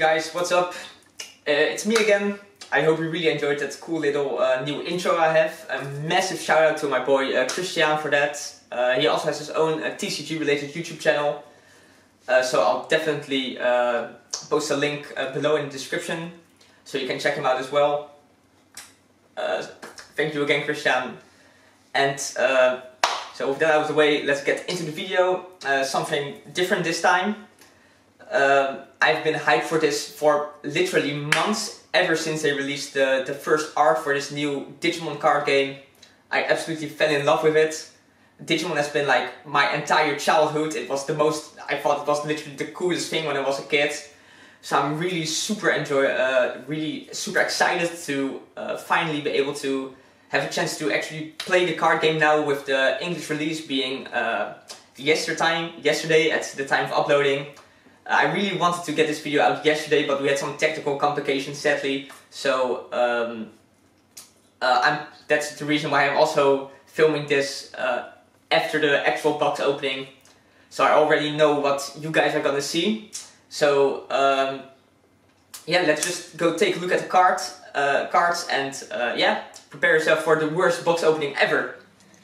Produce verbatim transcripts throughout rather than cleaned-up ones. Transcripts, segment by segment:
guys, what's up? Uh, it's me again. I hope you really enjoyed that cool little uh, new intro I have. A massive shout out to my boy uh, Christian for that. Uh, he also has his own uh, T C G related YouTube channel. Uh, so I'll definitely uh, post a link uh, below in the description so you can check him out as well. Uh, thank you again, Christian. And uh, so with that out of the way, let's get into the video. Uh, something different this time. Uh, I've been hyped for this for literally months, ever since they released the, the first art for this new Digimon card game. I absolutely fell in love with it. Digimon has been like my entire childhood. It was the most, I thought it was literally the coolest thing when I was a kid. So I'm really super enjoy, uh, really super excited to uh, finally be able to have a chance to actually play the card game now, with the English release being uh, yesterday, yesterday at the time of uploading. I really wanted to get this video out yesterday, but we had some technical complications, sadly. So um, uh, I'm, that's the reason why I'm also filming this uh, after the actual box opening. So I already know what you guys are gonna see. So um, yeah, let's just go take a look at the card, uh, cards and uh, yeah, prepare yourself for the worst box opening ever.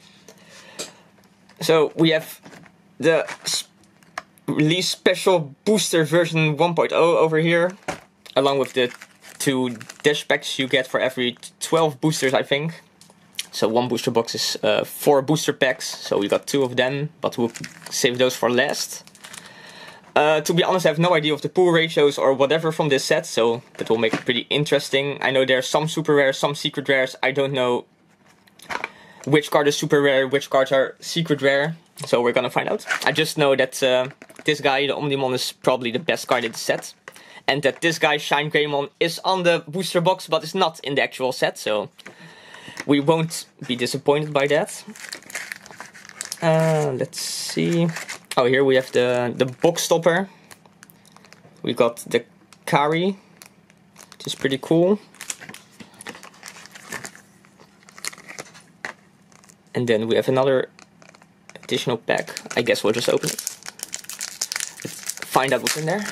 So we have the release special booster version one point oh over here, along with the two dash packs you get for every twelve boosters, I think. So one booster box is uh, four booster packs, so we got two of them, but we'll save those for last. Uh, to be honest, I have no idea of the pull ratios or whatever from this set, so that will make it pretty interesting. I know there are some super rares, some secret rares. I don't know which card is super rare, which cards are secret rare. So we're gonna find out. I just know that uh, this guy, the Omnimon, is probably the best card in the set. And that this guy, Shine Greymon, is on the booster box, but is not in the actual set. So we won't be disappointed by that. Uh, let's see. Oh, here we have the, the box stopper. We got the Kari, which is pretty cool. And then we have another additional pack. I guess we'll just open it. Let's find out what's in there.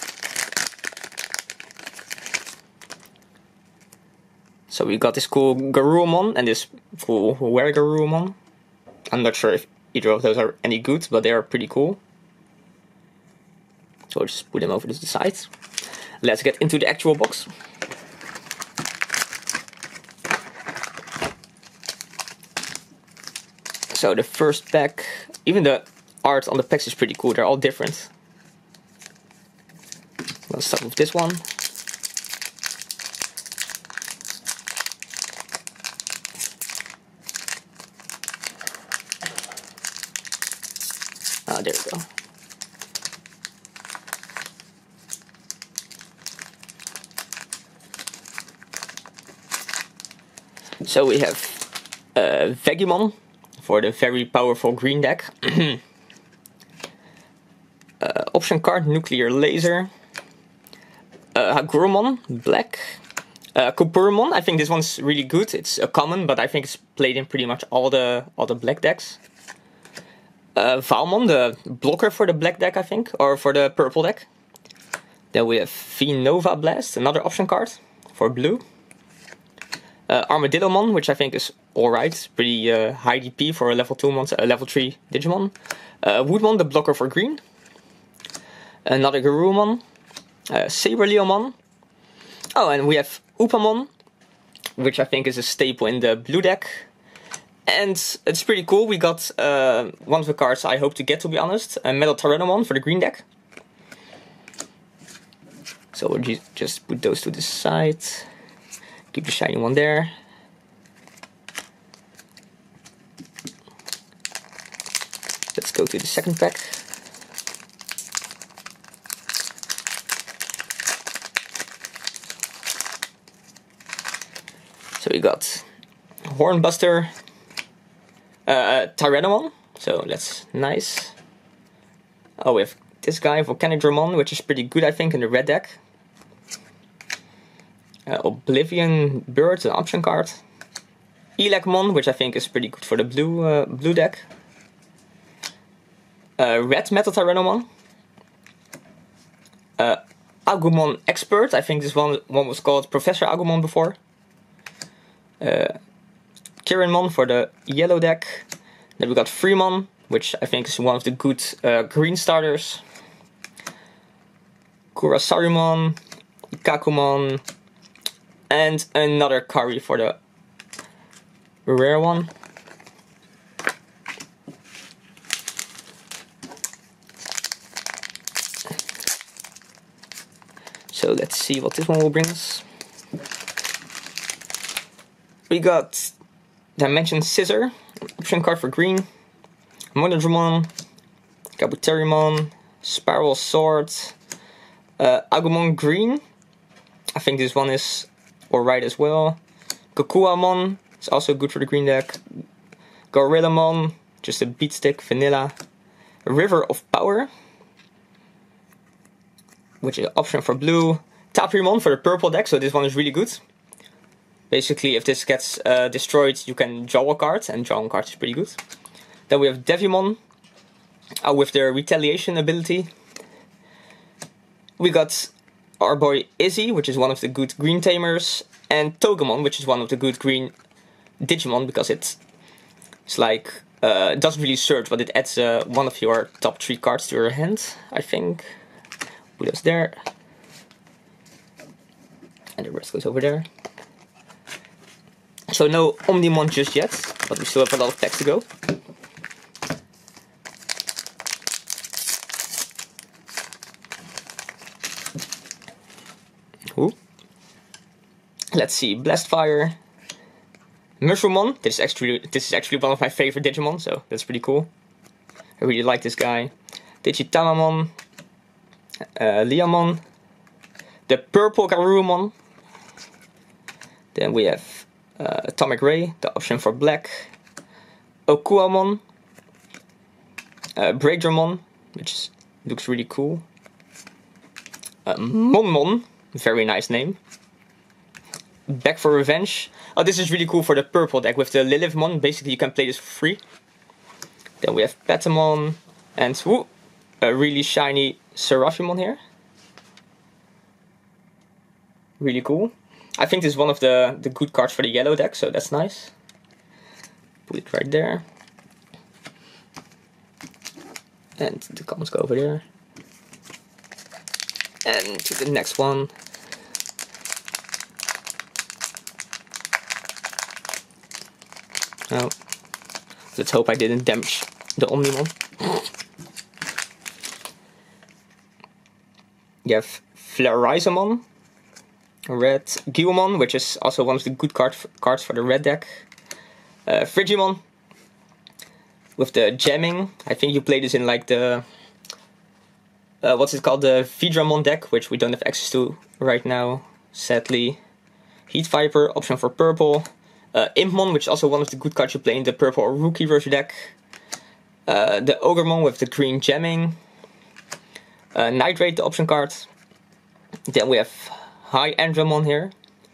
So we got this cool Garurumon and this cool Were-Garurumon. I'm not sure if either of those are any good, but they are pretty cool. So I'll just put them over to the side. Let's get into the actual box. So the first pack, even the art on the packs is pretty cool, they're all different. Let's start with this one. Ah, there we go. So we have uh, Vegimon for the very powerful green deck. uh, option card, Nuclear Laser. Uh, Hagurumon, black. Uh, Kupurumon, I think this one's really good. It's a common, but I think it's played in pretty much all the all the black decks. Uh, Valmon, the blocker for the black deck, I think, or for the purple deck. Then we have V-Nova Blast, another option card for blue. Uh, Armadillomon, which I think is alright, pretty uh, high D P for a level two monster, a level three Digimon. Uh, Woodmon, the blocker for green. Another Garurumon. Uh, Saberleomon. Oh, and we have Upamon, which I think is a staple in the blue deck. And it's pretty cool, we got uh, one of the cards I hope to get, to be honest. A Metal Tyrannomon for the green deck. So we'll just put those to the side. Keep the shiny one there. Let's go to the second pack. So we got Hornbuster, uh, Tyrannomon, so that's nice. Oh, we have this guy, Volcanidramon, which is pretty good, I think, in the red deck. Uh, Oblivion Bird, an option card. Elacmon, which I think is pretty good for the blue uh, blue deck. Uh, red Metal Tyrannomon. Uh, Agumon Expert. I think this one, one was called Professor Agumon before. Uh, Kirinmon for the yellow deck. Then we got Freemon, which I think is one of the good uh, green starters. Kurasarumon, Ikakumon, and another Kari for the rare one. So let's see what this one will bring us. We got Dimension Scissor, option card for green. Monodramon, Kabuterimon, Spiral Sword, uh, Agumon Green. I think this one is alright as well. Kokuamon is also good for the green deck. Gorillamon, just a beat stick, vanilla. River of Power, which is an option for blue. Taprimon for the purple deck, so this one is really good. Basically, if this gets uh, destroyed, you can draw a card, and drawing cards is pretty good. Then we have Devimon, uh, with their retaliation ability. We got our boy Izzy, which is one of the good green tamers, and Togemon, which is one of the good green Digimon, because it's, it's like, uh, it doesn't really search, but it adds uh, one of your top three cards to your hand, I think. Put us there. And the rest goes over there. So no Omnimon just yet, but we still have a lot of packs to go. Ooh. Let's see, Blastfire, Mushroomon. This is actually this is actually one of my favorite Digimon, so that's pretty cool. I really like this guy. Digitamamon, uh, Leomon, the purple Garurumon. Then we have uh, Atomic Ray, the option for black. Okuamon, uh, Breakdramon, which is, looks really cool. Uh, Monmon, very nice name. Back for Revenge. Oh, this is really cool for the purple deck with the Lilithmon. Basically, you can play this for free. Then we have Patamon and woo, a really shiny Seraphimon here. Really cool. I think this is one of the, the good cards for the yellow deck, so that's nice. Put it right there. And the comments go over there. And to the next one. Oh, let's hope I didn't damage the Omnimon. You have Flarizamon, red Guilmon, which is also one of the good card cards for the red deck. Uh, Frigimon, with the jamming. I think you play this in like the, uh, what's it called, the Vidramon deck, which we don't have access to right now, sadly. Heat Viper, option for purple. Uh, Impmon, which is also one of the good cards you play in the purple or rookie version deck. Uh, the Ogremon with the green jamming. Uh, Nitrate, the option card. Then we have High Andromon here.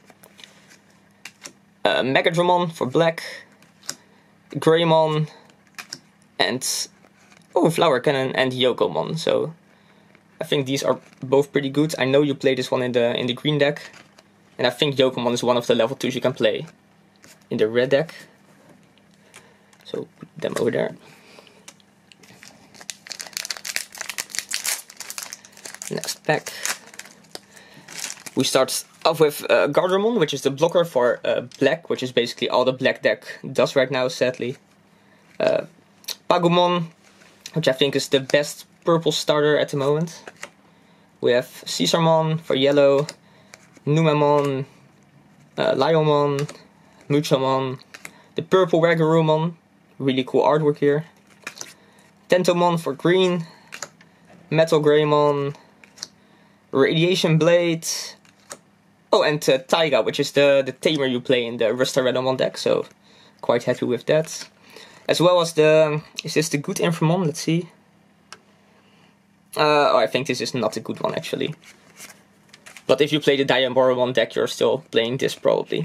Uh, Megadramon for black. Greymon. And oh, Flower Cannon and Yokomon. So I think these are both pretty good. I know you play this one in the in the green deck. And I think Yokomon is one of the level twos you can play in the red deck. So put them over there. Next pack. We start off with uh, Gardramon, which is the blocker for uh, black, which is basically all the black deck does right now, sadly. Uh, Pagumon, which I think is the best purple starter at the moment. We have Caesarmon for yellow, Numemon, uh, Liomon, Muchamon, the purple Wagurumon, really cool artwork here. Tentomon for green, Metal Greymon, Radiation Blade. Oh, and uh, Taiga, which is the, the tamer you play in the Rustaredamon deck, so quite happy with that. As well as the, is this the good Infamon? Let's see. Uh, oh, I think this is not a good one actually. But if you play the Diamboromon deck, you're still playing this probably.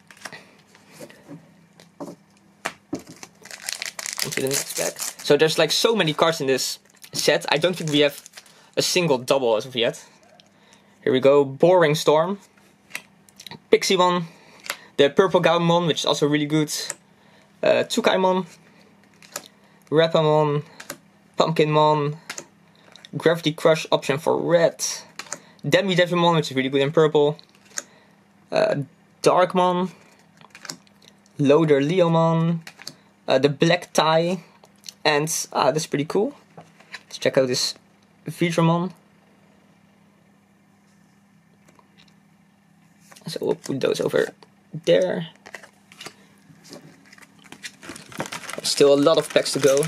On to the next pack. So there's like so many cards in this set. I don't think we have a single double as of yet. Here we go, Boring Storm, Piximon, the purple Gaomon, which is also really good, uh, Tsukaimon, Rapamon, Pumpkinmon, Gravity Crush option for red, Demi-Devimon, which is really good in purple, uh, Darkmon, Loader Leomon, uh, the Black Tie, and uh, this is pretty cool. Let's check out this Vidramon. So we'll put those over there. Still a lot of packs to go.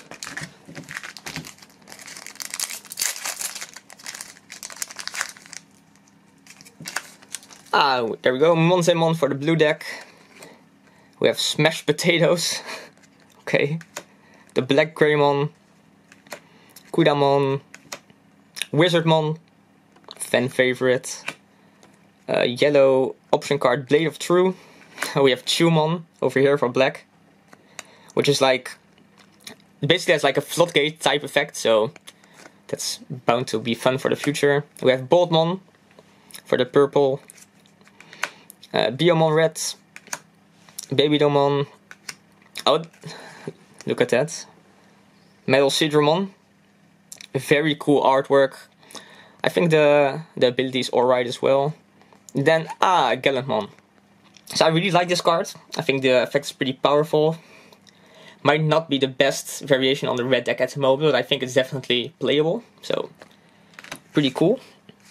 Ah, there we go, Monzemon for the blue deck. We have Smashed Potatoes. Okay. The Black Greymon. Kudamon. Wizardmon. Fan favorite. Uh, yellow option card Blade of True. We have Chewmon over here for black. Which is like, basically has like a Floodgate type effect, so that's bound to be fun for the future. We have Boltmon for the purple. Uh, Biomon red. Babydomon. Oh, look at that. Metal Sidramon. Very cool artwork. I think the, the ability is alright as well. Then, ah, Gallantmon. So I really like this card. I think the effect is pretty powerful. Might not be the best variation on the red deck at the moment, but I think it's definitely playable. So, pretty cool.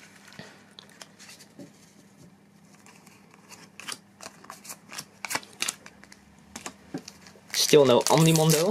Still no Omnimon though.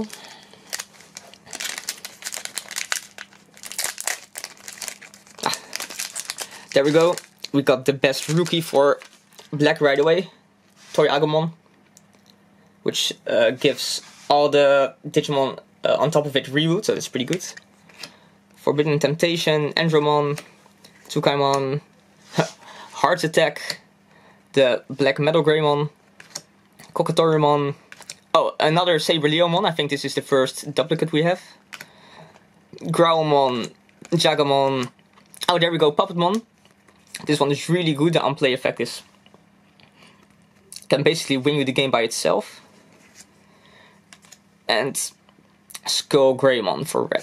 Ah, there we go. We got the best rookie for black right away. Toy-Agumon. Which uh, gives all the Digimon uh, on top of it reboot, so that's pretty good. Forbidden Temptation, Andromon, Tsukaimon, Heart Attack, the Black Metal Greymon, Kokotorumon. Oh, another Sabreleomon, I think this is the first duplicate we have. Growlmon, Jagamon. Oh, there we go, Puppetmon. This one is really good, the unplay effect is... can basically win you the game by itself. And Skull Greymon for red.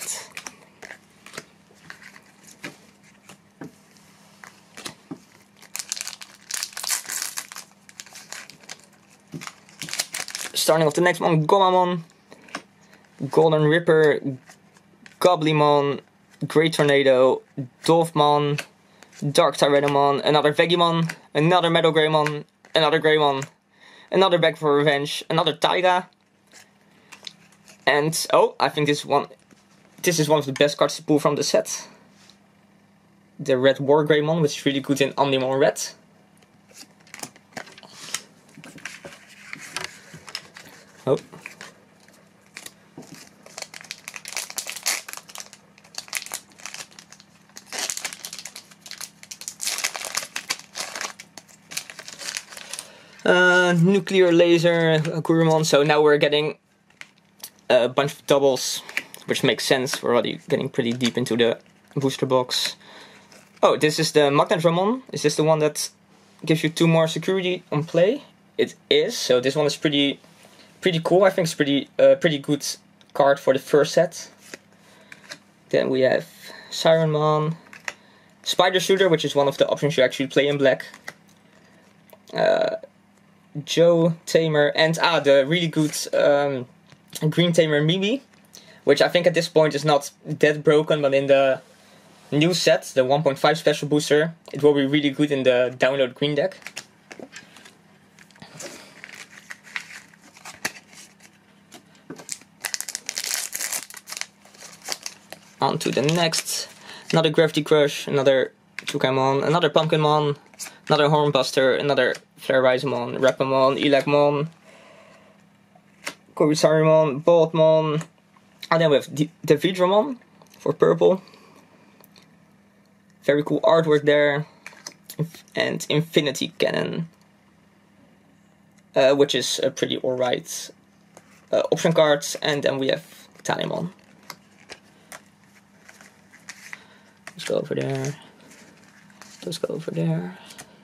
Starting off the next one, Gomamon, Golden Ripper, Goblymon, Great Tornado, Dolphmon, Dark Tyrannomon, another Vegimon, another Metal Greymon, another Greymon, another Back for Revenge, another Taiga, and oh, I think this one, this is one of the best cards to pull from the set. The Red War Greymon, which is really good in Omnimon Red. Oh. Uh, Nuclear Laser, Kurumon, so now we're getting a bunch of doubles, which makes sense, we're already getting pretty deep into the booster box. Oh, this is the Magnadramon, is this the one that gives you two more security on play? It is, so this one is pretty pretty cool, I think it's pretty uh, pretty good card for the first set. Then we have Sirenmon, Spider Shooter, which is one of the options you actually play in black. Uh, Joe Tamer, and ah, the really good um, Green Tamer Mimi, which I think at this point is not that broken, but in the new set, the one point five special booster, it will be really good in the download green deck. On to the next, another Gravity Crush, another Tsukaimon, another Pumpkinmon, another Hornbuster, another Flareizemon, Rapamon, Elagmon, Kobisarimon, Boltmon, and then we have the, the Vidramon for purple. Very cool artwork there, and Infinity Cannon, uh, which is a pretty alright uh, option card, and then we have Talymon. Let's go over there. Those go over there.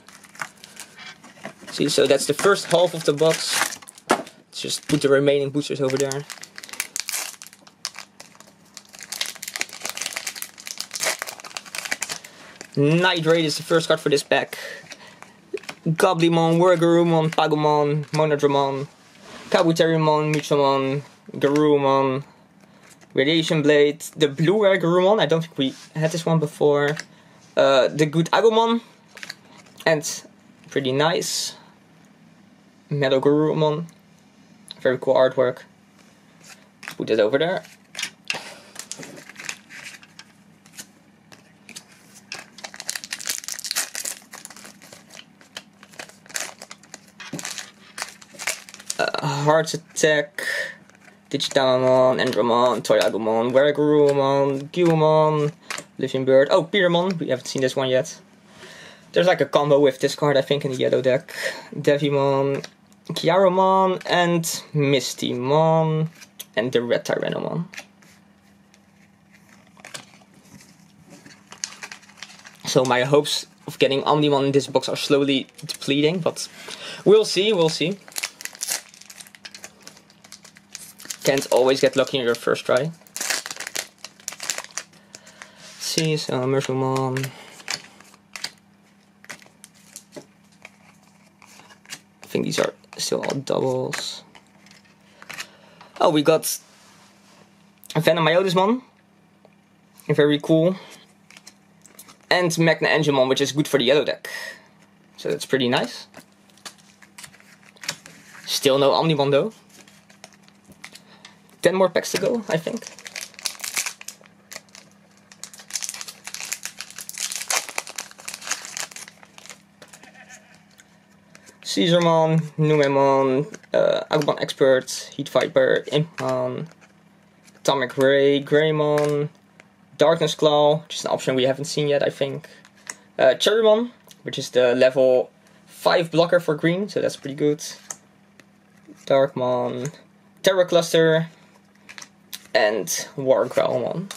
See, so that's the first half of the box. Let's just put the remaining boosters over there. Night Raid is the first card for this pack. Goblimon, Wargarurumon, Pagumon, Monodramon, Kabuterimon, Muchamon, Garurumon, Radiation Blade, the blue Wargarurumon, I don't think we had this one before, uh, the good Agumon, and pretty nice, Metal Garurumon, very cool artwork. Put it over there. Heart Attack, Digitamon, Endramon, Toyagumon, Wargarurumon, Guilmon, Living Bird. Oh, Pyramon, we haven't seen this one yet. There's like a combo with this card, I think, in the yellow deck. Devimon, Kyaromon, and Mistymon, and the red Tyrannomon. So my hopes of getting Omnimon in this box are slowly depleting, but we'll see, we'll see. Can't always get lucky in your first try. Let's see, so Mercilmon. I think these are still all doubles. Oh, we got a Venomiotismon. Very cool. And Magna Angemon, which is good for the yellow deck. So that's pretty nice. Still no Omnimon though. ten more packs to go, I think. Caesarmon, Numemon, uh, Agumon Expert, Heat Viper, Impmon, Atomic Ray, Greymon, Darkness Claw, which is an option we haven't seen yet, I think. Uh, Cherrymon, which is the level five blocker for green, so that's pretty good. Darkmon, Terra Cluster, and Wargrowlmon.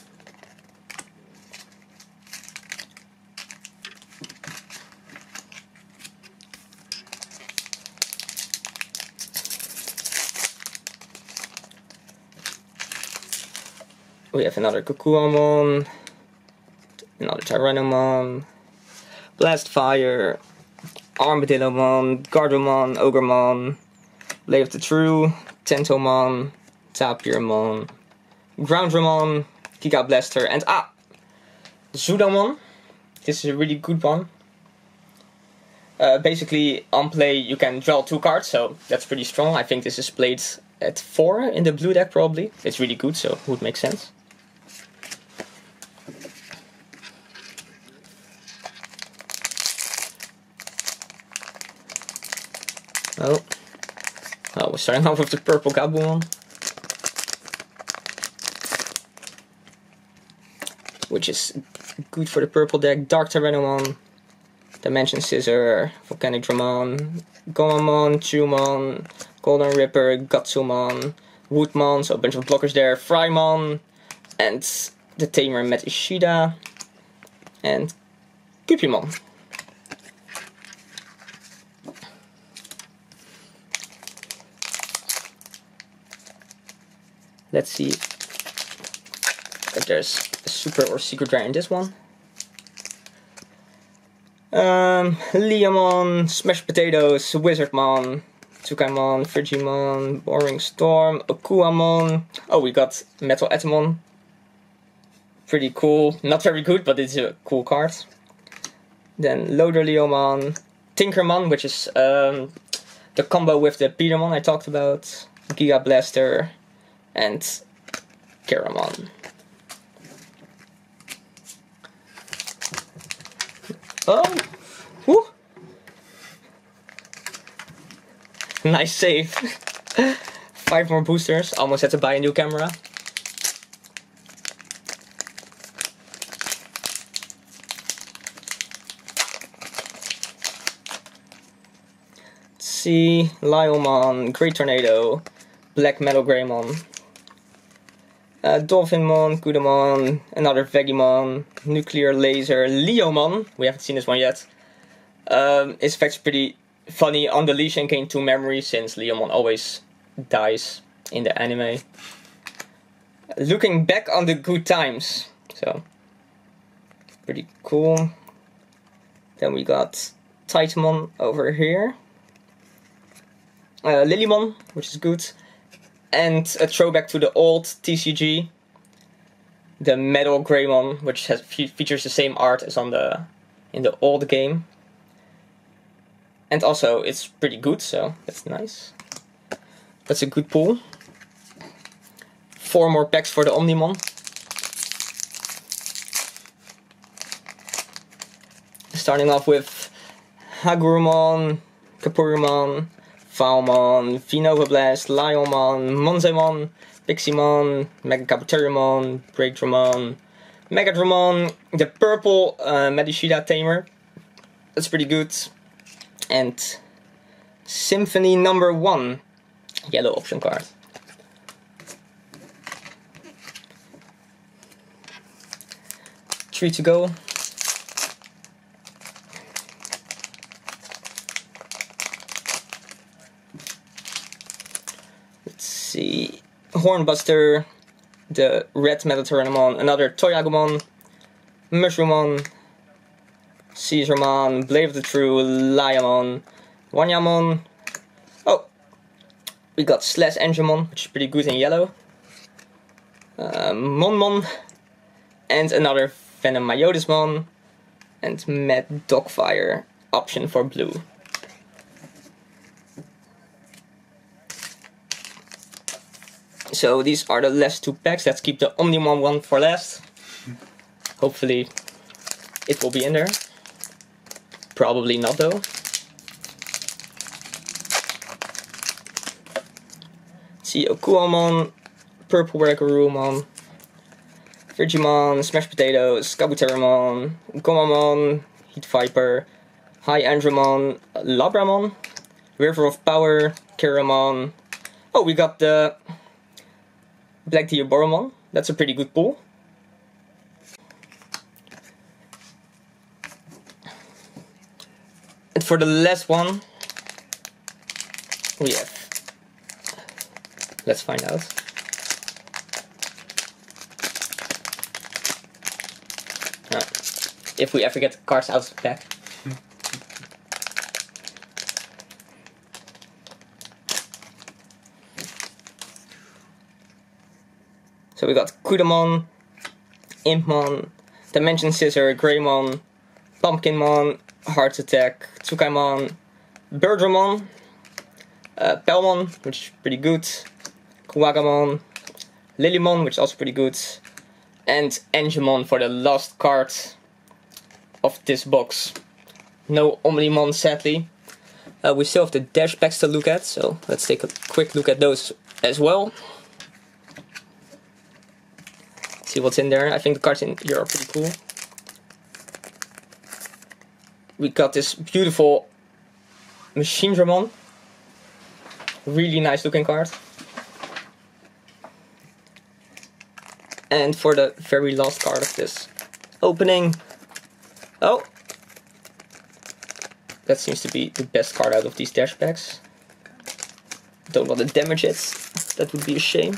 We have another Kukuamon, another Tyrannomon, Blastfire, Armadillomon, Gardevoir, Ogremon, Blade of the True, Tentomon, Tapirmon, Groundramon, Giga Blaster, and ah! Zudomon. This is a really good one. Uh, basically, on play you can draw two cards, so that's pretty strong. I think this is played at four in the blue deck probably. It's really good, so it would make sense. Oh. Oh, we're starting off with the purple Gabumon. Which is good for the purple deck. Dark Tyrannomon, Dimension Scissor, Volcanic Dramon, Gomamon, Chumon, Golden Ripper, Gutsumon, Woodmon, so a bunch of blockers there, Frymon, and the Tamer Met Ishida, and Cupimon. Let's see if there's a super or secret rare in this one. Um, Leomon, Smash Potatoes, Wizardmon, Tsukaimon, Frigimon, Boring Storm, Okuamon. Oh, we got Metal Atomon. Pretty cool. Not very good, but it's a cool card. Then Loderleomon, Tinkermon, which is um, the combo with the Petermon I talked about, Giga Blaster, and Keramon. Oh! Woo! Nice save. Five more boosters. Almost had to buy a new camera. Let's see. Lyomon, Great Tornado, Black Metal Greymon, Uh, Dolphinmon, Kudamon, another Veggiemon, Nuclear Laser, Leomon, we haven't seen this one yet. Um, his effect's pretty funny on the Leash and Gain two memory, since Leomon always dies in the anime. Looking back on the good times, so pretty cool. Then we got Titanmon over here, uh, Lilymon, which is good, and a throwback to the old T C G, the Metal Greymon, which has fe features the same art as on the in the old game, and also it's pretty good, so that's nice. That's a good pull. Four more packs for the Omnimon. Starting off with Hagurumon, Kapurumon, Falmon, Vinova Blast, Lionmon, Monzemon, Piximon, Mega Kabuterimon, Breakdramon, Megadramon, the purple uh, Medishida Tamer. That's pretty good. And Symphony number one, yellow option card. Three to go. Let's see. Hornbuster, the red Metal Tyrannomon, another Toyagumon, Mushroomon, Caesarmon, Blade of the True, Liamon, Wanyamon. Oh, we got Slash Angemon, which is pretty good in yellow. Uh, Monmon, and another Venom Myodismon, and Mad Dogfire option for blue. So these are the last two packs. Let's keep the Omnimon one for last. Hopefully it will be in there. Probably not though. See Okuamon, Purple Regarumon, Frigimon, Smash Potatoes, Kabuterimon, Gomamon, Heat Viper, High Andromon, Labramon, River of Power, Kiramon. Oh, we got the Black Diaboromon. That's a pretty good pull. And for the last one, we have. Let's find out. If we ever get the cards out of the pack. So we got Kudamon, Impmon, Dimension Scissor, Greymon, Pumpkinmon, Heart Attack, Tsukaimon, Birdramon, uh, Pelmon, which is pretty good, Kuwagamon, Lilymon, which is also pretty good, and Angemon for the last card of this box. No Omnimon, sadly. Uh, we still have the dash packs to look at, so let's take a quick look at those as well. See what's in there. I think the cards in here are pretty cool. We got this beautiful Machinedramon. Really nice looking card. And for the very last card of this opening, oh, that seems to be the best card out of these dash packs. Don't want to damage it, that would be a shame.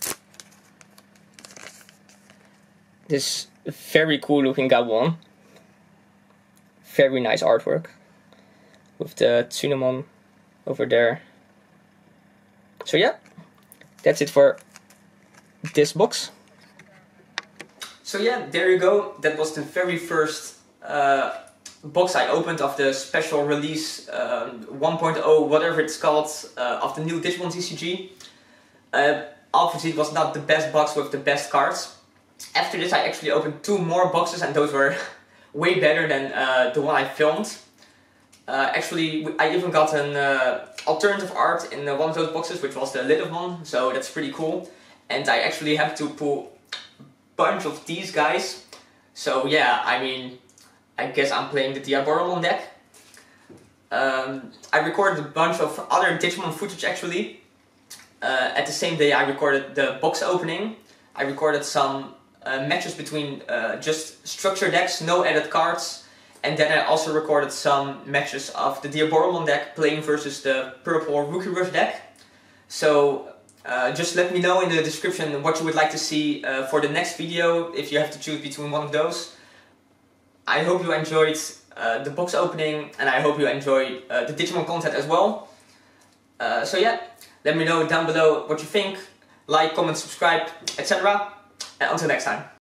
This very cool looking Gabon. Very nice artwork. With the Tsunemon over there. So yeah, that's it for this box. So yeah, there you go. That was the very first uh, box I opened of the special release um, one point oh, whatever it's called, uh, of the new Digimon T C G. Uh, obviously it was not the best box with the best cards. After this I actually opened two more boxes and those were way better than uh, the one I filmed. Uh, actually I even got an uh, alternative art in uh, one of those boxes, which was the Lidovmon, so that's pretty cool. And I actually have to pull a bunch of these guys. So yeah, I mean, I guess I'm playing the Diaboromon deck. Um, I recorded a bunch of other Digimon footage actually. Uh, at the same day I recorded the box opening. I recorded some uh, matches between uh, just structure decks, no added cards, and then I also recorded some matches of the Dear Boromon deck playing versus the purple Rookie Rush deck. So uh, just let me know in the description what you would like to see uh, for the next video, if you have to choose between one of those. I hope you enjoyed uh, the box opening, and I hope you enjoy uh, the Digimon content as well. Uh, so yeah, let me know down below what you think. Like, comment, subscribe, et cetera. And until next time.